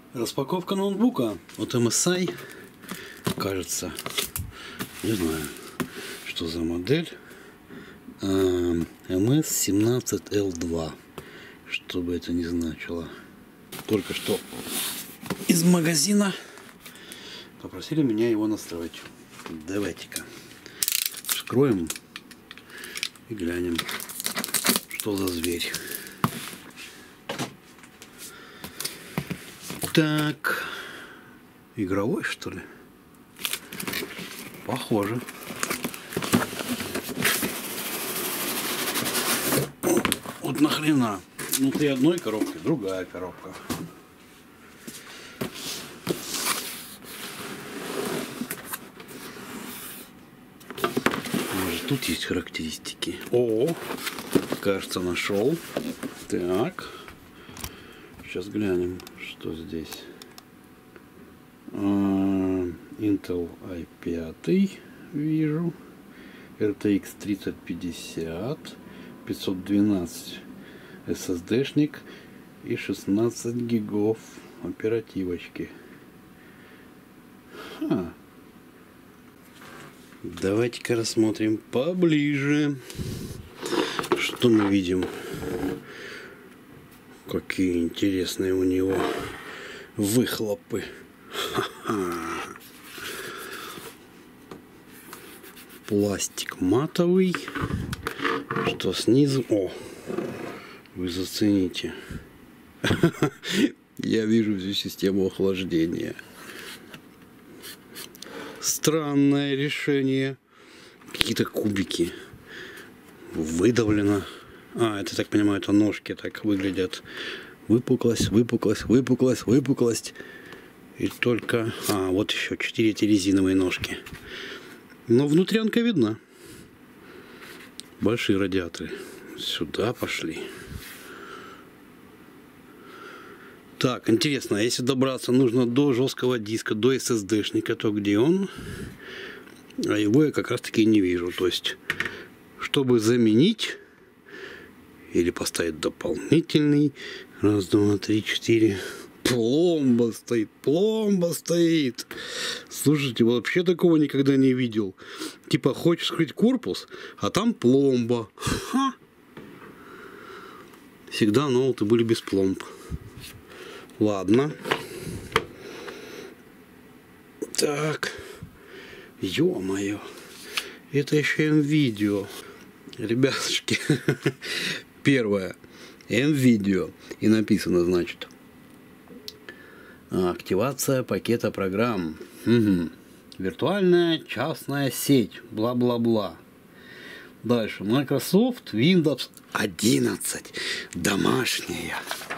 Распаковка ноутбука от MSI, кажется, не знаю, что за модель, MS17L2, что бы это ни значило. Только что из магазина попросили меня его настроить. Давайте-ка вскроем и глянем, что за зверь. Так, игровой, что ли? Похоже. Вот нахрена? Внутри одной коробки, другая коробка. Может, тут есть характеристики. О, кажется, нашел. Так. Сейчас глянем, что здесь. Intel i5 вижу. RTX 3050. 512 SSD-шник и 16 гигов оперативочки. Давайте-ка рассмотрим поближе. Что мы видим? Какие интересные у него выхлопы. Пластик матовый. Что снизу? О, вы зацените. Я вижу всю систему охлаждения. Странное решение. Какие-то кубики. Выдавлено. Это, так понимаю, это ножки так выглядят. Выпуклость, выпуклость, выпуклость, выпуклость. И только... вот еще 4 эти резиновые ножки. Но внутрянка видна. Большие радиаторы. Сюда пошли. Так, интересно, а если добраться нужно до жесткого диска, до SSD-шника, то где он? А его я как раз таки не вижу. То есть, чтобы заменить или поставить дополнительный. Раз, два, три, четыре. Пломба стоит, пломба стоит. Слушайте, вообще такого никогда не видел. Типа, хочешь скрыть корпус, а там пломба. Ха! Всегда ноуты были без пломб. Ладно. Так. Ё-моё. Это еще NVIDIA. Ребятушки. Первое. NVIDIA. И написано, значит, активация пакета программ. Виртуальная частная сеть. Бла-бла-бла. Дальше. Microsoft Windows 11. Домашняя.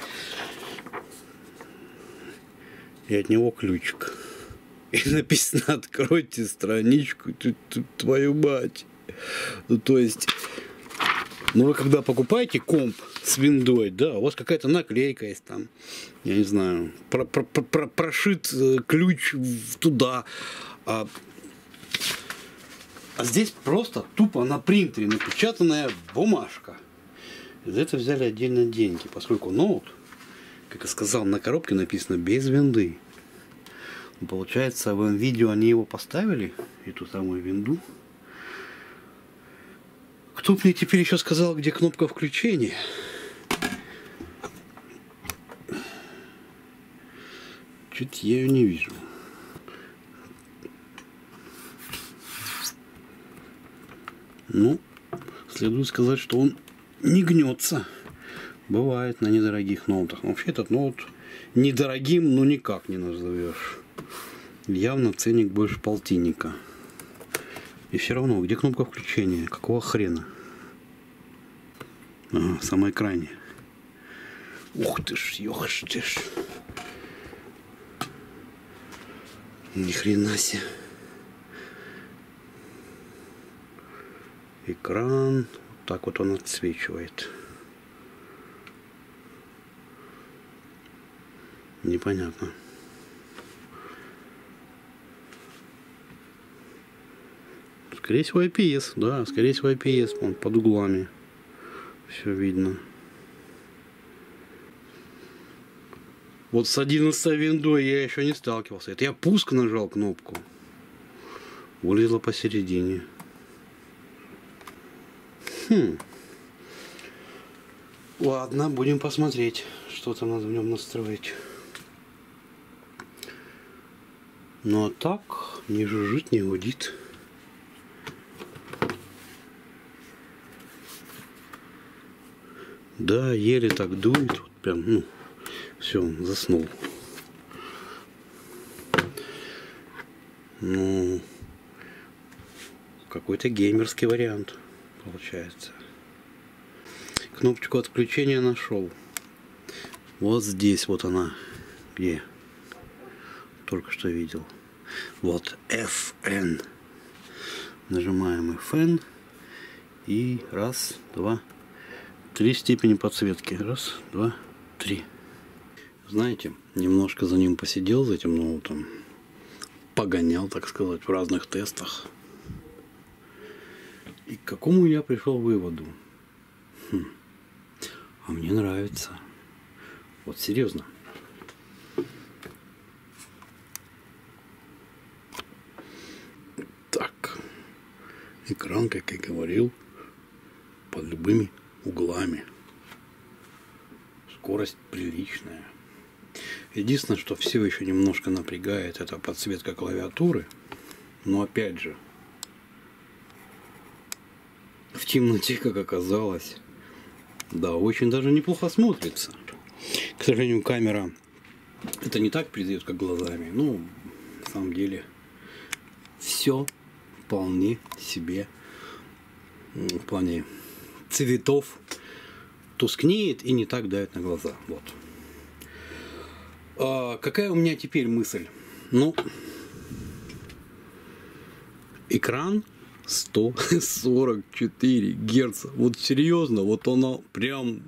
И от него ключик. И написано: откройте страничку. Твою мать. Ну, то есть... Ну, вы когда покупаете комп с виндой, да, у вас какая-то наклейка есть там, я не знаю, прошит ключ туда. А здесь просто тупо на принтере напечатанная бумажка. И за это взяли отдельно деньги, поскольку ноут, как я сказал, на коробке написано без винды. Получается, в NVIDIA они его поставили, эту самую винду. Кто мне теперь еще сказал, где кнопка включения? Чуть я ее не вижу. Ну, следует сказать, что он не гнется. Бывает на недорогих ноутах. Но вообще этот ноут недорогим, ну никак не назовешь. Явно ценник больше полтинника. И все равно, где кнопка включения? Какого хрена? В самой экране. Ух ты ж, ёхш ты ж. Ни хрена себе. Экран. Вот так вот он отсвечивает. Непонятно. Скорее всего IPS, да, скорее всего IPS, он под углами. Все видно. Вот с 11 виндой я еще не сталкивался. Это я пуск нажал кнопку. Вылезла посередине. Ладно, будем посмотреть, что там надо в нем настроить. Ну а так, не жужжит, не гудит. Да, еле так дует. Вот прям, ну, все, он заснул. Ну, какой-то геймерский вариант получается. Кнопочку отключения нашел. Вот здесь вот она, где только что видел. Вот FN. Нажимаем FN. И раз, два, три степени подсветки. Раз, два, три. Знаете, немножко за ним посидел, за этим ноутом. Погонял, так сказать, в разных тестах. И к какому я пришел выводу? А мне нравится. Вот серьезно. Так. Экран, как я говорил, под любыми углами. Скорость приличная. Единственное, что все еще немножко напрягает, это подсветка клавиатуры. Но опять же, в темноте, как оказалось, да, очень даже неплохо смотрится. К сожалению, камера это не так передает, как глазами. Ну, на самом деле, все вполне себе в плане цветов тускнеет и не так давит на глаза. Вот. А какая у меня теперь мысль? Ну, экран 144 Гц. Вот серьезно, вот оно прям...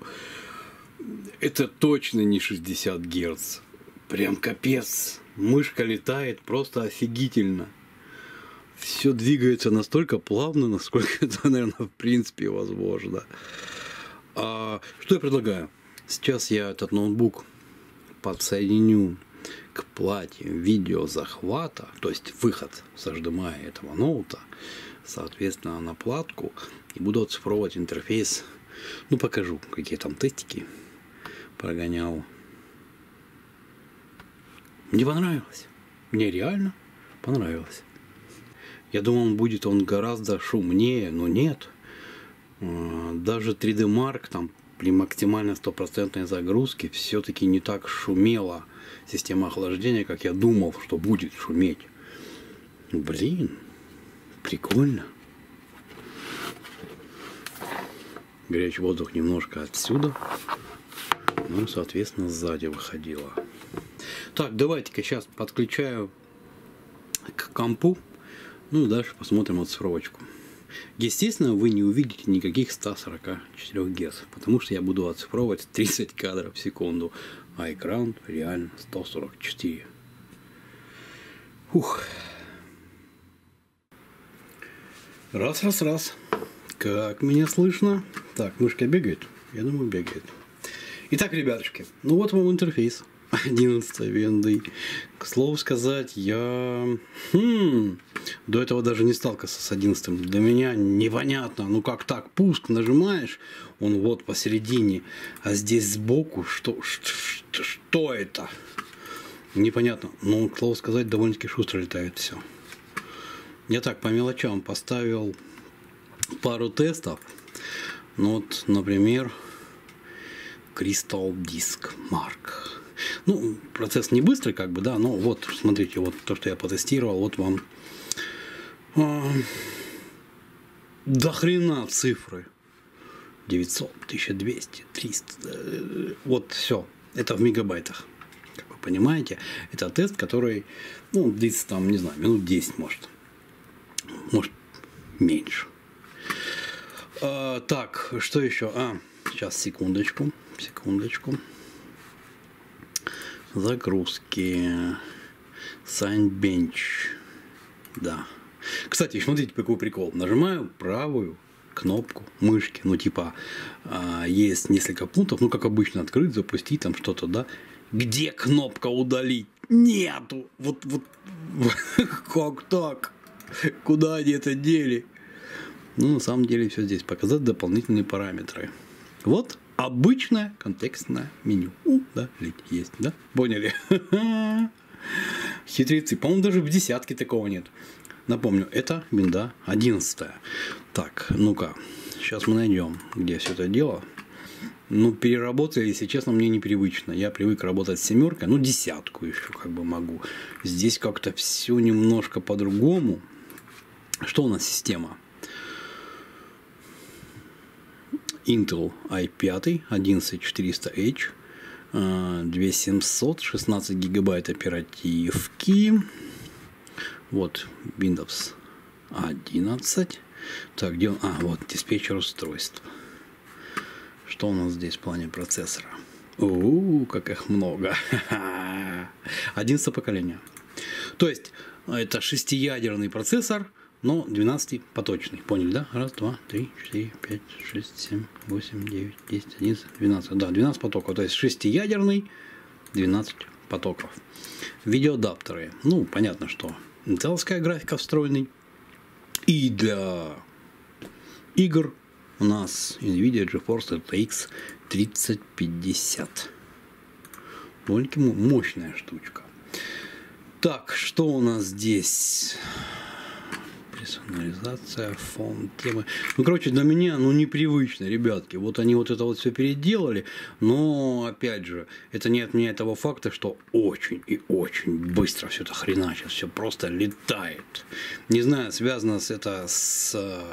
Это точно не 60 Гц. Прям капец. Мышка летает просто офигительно. Все двигается настолько плавно, насколько это, наверное, в принципе возможно. Что я предлагаю? Сейчас я этот ноутбук подсоединю к плате видеозахвата, то есть выход с HDMI этого ноута, соответственно, на платку, и буду оцифровывать интерфейс. Ну, покажу, какие там тестики прогонял. Мне понравилось. Мне реально понравилось. Я думал, будет он гораздо шумнее, но нет. Даже 3D Mark там при максимально 100% загрузке все-таки не так шумела система охлаждения, как я думал, что будет шуметь. Блин, прикольно. Горячий воздух немножко отсюда, ну, соответственно, сзади выходило. Так, давайте-ка сейчас подключаю к компу. Ну и дальше посмотрим оцифровочку. Естественно, вы не увидите никаких 144 Гц, потому что я буду оцифровывать 30 кадров в секунду, а экран реально 144. Ух. Раз. Как меня слышно? Так, мышка бегает? Я думаю, бегает. Итак, ребятушки, ну вот вам интерфейс 11 винды. К слову сказать, я до этого даже не сталкивался с 11. Для меня непонятно, ну как так, пуск нажимаешь, он вот посередине, а здесь сбоку, что это? Непонятно, но, к слову сказать, довольно-таки шустро летает все. Я так по мелочам поставил пару тестов. Ну вот, например, Crystal Disk Mark. Ну, процесс не быстрый, как бы, да, но вот, смотрите, вот то, что я потестировал, вот вам до хрена цифры. 900, 1200, 300, вот все, это в мегабайтах, как вы понимаете. Это тест, который, ну, длится там, не знаю, минут 10, может меньше. Так, что еще? Сейчас, секундочку. Загрузки. Signbench. Да. Кстати, смотрите, какой прикол. Нажимаю правую кнопку мышки. Ну, типа, есть несколько пунктов. Ну, как обычно, открыть, запустить, там что-то, да. Где кнопка удалить? Нету. Вот как так? Куда они это дели? Ну, на самом деле, все здесь. Показать дополнительные параметры. Вот обычное контекстное меню. Удалить есть, да? Поняли? Хитрецы. По-моему, даже в десятке такого нет. Напомню, это винда 11. Так, ну-ка. Сейчас мы найдем, где все это дело. Ну, переработать, если честно, мне непривычно. Я привык работать с семеркой, ну, десятку еще как бы могу. Здесь как-то все немножко по-другому. Что у нас система? Intel i5 11400H, 2700, 16 гигабайт оперативки. Вот Windows 11. Так, где он? Вот диспетчер устройств. Что у нас здесь в плане процессора? Как их много. 11 поколение. То есть, это 6-ядерный процессор, но 12-поточный. Поняли, да? Раз, два, три, 4, 5, 6, 7, 8, 9, 10, 11, 12. Да, 12 потоков. То есть, 6-ядерный, 12 потоков. Видеоадаптеры. Ну, понятно, что интеловская графика встроенный. И для игр у нас NVIDIA GeForce RTX 3050. Довольно-таки мощная штучка. Так, что у нас здесь? Персонализация, фон, темы. Ну, короче, для меня, непривычно, ребятки. Вот они вот это вот все переделали. Но, опять же, это не отменяет того факта, что очень и очень быстро все это хреначит. Все просто летает. Не знаю, связано это с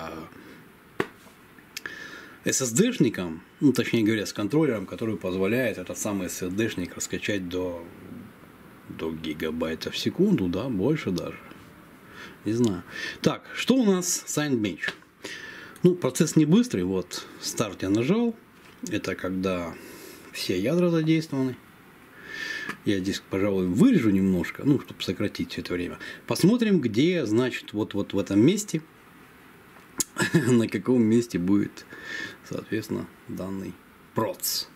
SSD-шником, ну, точнее говоря, с контроллером, который позволяет этот самый SSD-шник раскачать до гигабайта в секунду, да, больше даже. Не знаю. Так, что у нас SignBench? Ну, процесс не быстрый. Вот, старт я нажал. Это когда все ядра задействованы. Я здесь, пожалуй, вырежу немножко, ну, чтобы сократить все это время. Посмотрим, где, значит, вот в этом месте, на каком месте будет, соответственно, данный проц.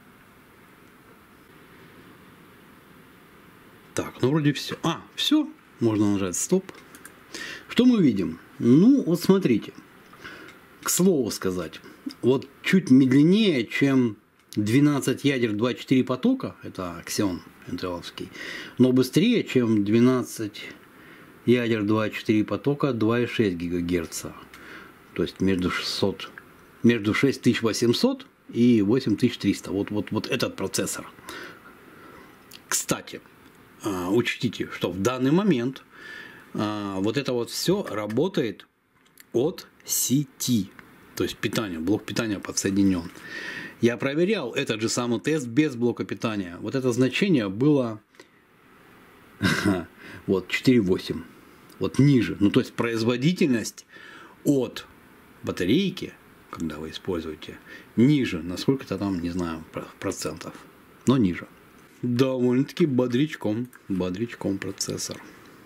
Так, ну вроде все. Все. Можно нажать стоп. Что мы видим? Ну, вот смотрите. К слову сказать, вот чуть медленнее, чем 12 ядер 2.4 потока, это Xeon интеловский, но быстрее, чем 12 ядер 2.4 потока 2.6 ГГц. То есть между 6800 и 8300. Вот этот процессор. Кстати, учтите, что в данный момент вот это вот все работает от сети. То есть питание, блок питания подсоединен. Я проверял этот же самый тест без блока питания. Вот это значение было вот 4.8. Вот ниже. Ну, то есть производительность от батарейки, когда вы используете, ниже. Насколько-то там, не знаю, процентов. Но ниже. Довольно-таки бодрячком процессор.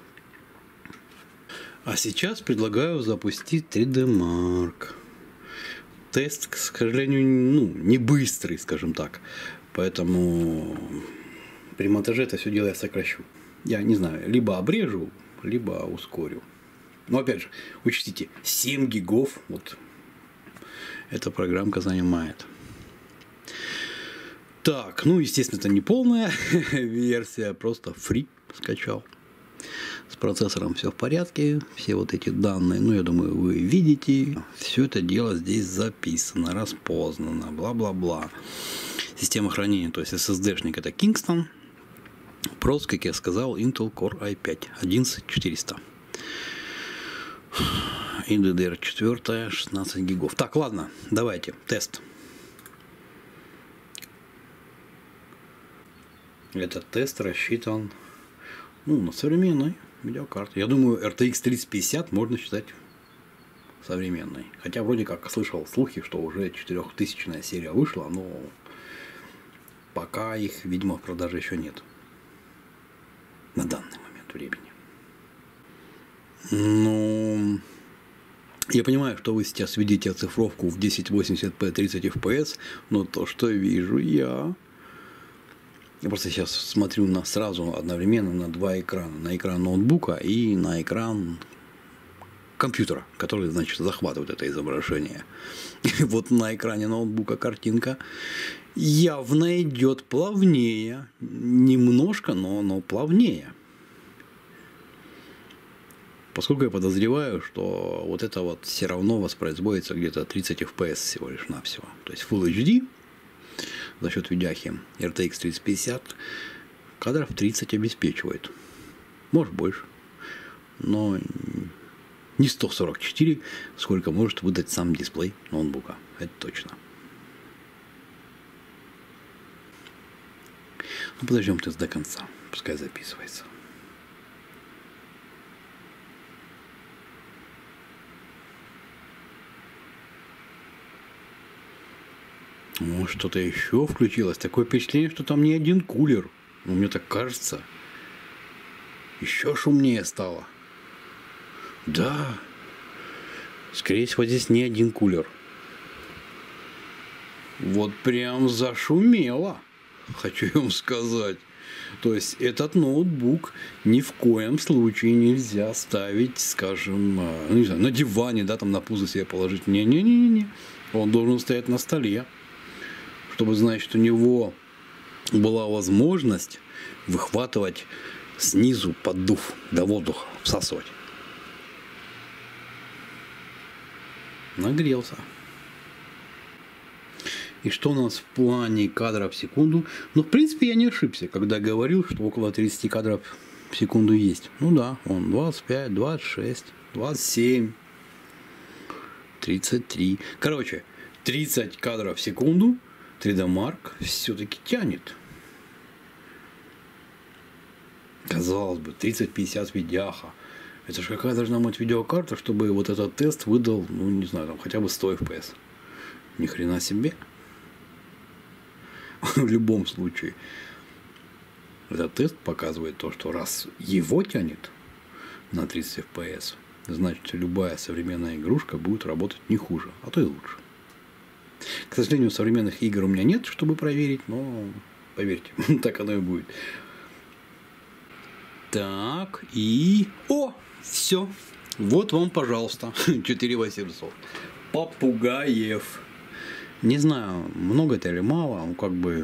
А сейчас предлагаю запустить 3D Mark. Тест, к сожалению, не быстрый, скажем так. Поэтому при монтаже это все дело я сокращу. Я не знаю, либо обрежу, либо ускорю. Но опять же, учтите, 7 гигов вот эта программка занимает. Так, естественно, это не полная версия, просто free скачал. С процессором все в порядке, все вот эти данные, я думаю, вы видите. Все это дело здесь записано, распознано, бла-бла-бла. Система хранения, то есть SSD-шник это Kingston. Проц, как я сказал, Intel Core i5 11400. И DDR4 16 гигов. Так, ладно, давайте, тест. Этот тест рассчитан на современной видеокарте. Я думаю, RTX 3050 можно считать современной. Хотя вроде как слышал слухи, что уже 4000-я серия вышла, но пока их, видимо, в продаже еще нет. На данный момент времени. Я понимаю, что вы сейчас видите оцифровку в 1080p 30 fps, но то, что вижу я, Я просто сейчас смотрю сразу одновременно на два экрана. На экран ноутбука и на экран компьютера, который, значит, захватывает это изображение. И вот на экране ноутбука картинка явно идет плавнее. Немножко, но плавнее. Поскольку я подозреваю, что вот это вот все равно воспроизводится где-то 30 FPS всего лишь навсего. То есть Full HD за счет видяхи RTX 3050 кадров 30 обеспечивает. Может больше. Но не 144, сколько может выдать сам дисплей ноутбука. Это точно. Ну, подождем тест до конца. Пускай записывается. Может, что-то еще включилось. Такое впечатление, что там не один кулер. Но мне так кажется. Еще шумнее стало. Да. Скорее всего, здесь не один кулер. Вот прям зашумело. Хочу вам сказать. То есть этот ноутбук ни в коем случае нельзя ставить, скажем, ну, не знаю, на диване, да, там на пузо себе положить. Не-не-не-не. Он должен стоять на столе, чтобы, значит, у него была возможность выхватывать снизу поддув до воздуха, всасывать. Нагрелся. И что у нас в плане кадров в секунду? Ну, в принципе, я не ошибся, когда говорил, что около 30 кадров в секунду есть. Ну да, он 25, 26, 27, 33. Короче, 30 кадров в секунду 3D Mark все-таки тянет. Казалось бы, 30-50 видяха. Это же какая должна быть видеокарта, чтобы вот этот тест выдал, ну не знаю, там хотя бы 100 FPS. Ни хрена себе. В любом случае. Этот тест показывает то, что раз его тянет на 30 FPS, значит любая современная игрушка будет работать не хуже, а то и лучше. К сожалению, современных игр у меня нет, чтобы проверить, но поверьте, так оно и будет. Так, и... О! Все. Вот вам, пожалуйста, 4800. Попугаев. Не знаю, много это или мало, ну как бы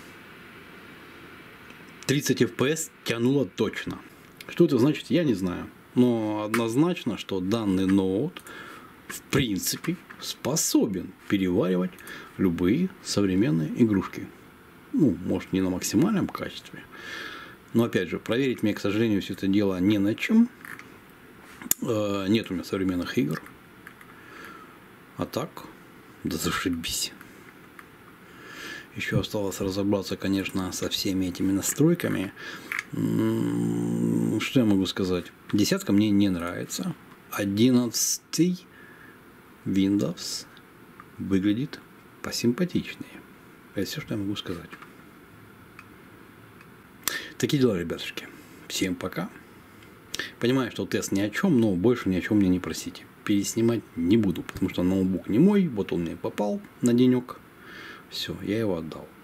30 FPS тянуло точно. Что это значит, я не знаю. Но однозначно, что данный ноут в принципе способен переваривать любые современные игрушки. Ну, может, не на максимальном качестве. Но опять же, проверить мне, к сожалению, все это дело не на чем. Нет у меня современных игр. А так, да зашибись. Еще осталось разобраться, конечно, со всеми этими настройками. Что я могу сказать? 10 мне не нравится. 11 Windows выглядит посимпатичнее. Это все, что я могу сказать. Такие дела, ребятушки. Всем пока. Понимаю, что тест ни о чем, но больше ни о чем мне не просите. Переснимать не буду, потому что ноутбук не мой. Вот он мне попал на денек. Все, я его отдал.